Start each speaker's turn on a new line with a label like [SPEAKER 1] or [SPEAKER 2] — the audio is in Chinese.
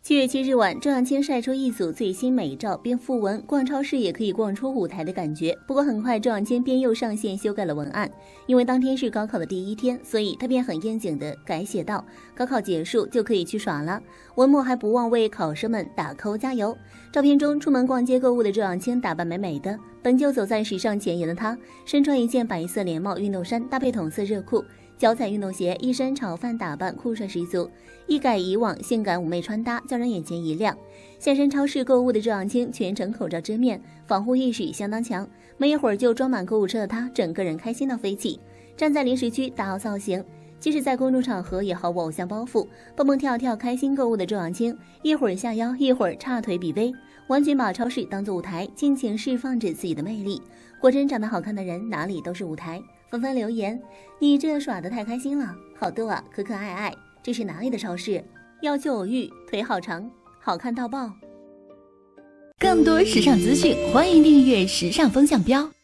[SPEAKER 1] 7月7日晚，周扬青晒出一组最新美照，并附文逛超市也可以逛出舞台的感觉。不过很快，周扬青便又上线修改了文案，因为当天是高考的第一天，所以他便很应景的改写道：高考结束就可以去耍了。文末还不忘为考生们打 call 加油。照片中出门逛街购物的周扬青打扮美美的，本就走在时尚前沿的她，身穿一件白色连帽运动衫，搭配同色热裤。脚踩运动鞋，一身潮范打扮，酷帅十足，一改以往性感妩媚穿搭，叫人眼前一亮。现身超市购物的周扬青全程口罩遮面，防护意识相当强。没一会儿就装满购物车的她，整个人开心到飞起。站在零食区打好造型，即使在公众场合也毫无偶像包袱，蹦蹦跳跳开心购物的周扬青，一会儿下腰，一会儿叉腿比威，完全把超市当作舞台，尽情释放着自己的魅力。果真长得好看的人哪里都是舞台。纷纷留言：你这耍得太开心了，好逗啊，可可爱爱。这是哪里的超市？要求偶遇，腿好长，好看到爆。
[SPEAKER 2] 更多时尚资讯，欢迎订阅时尚风向标。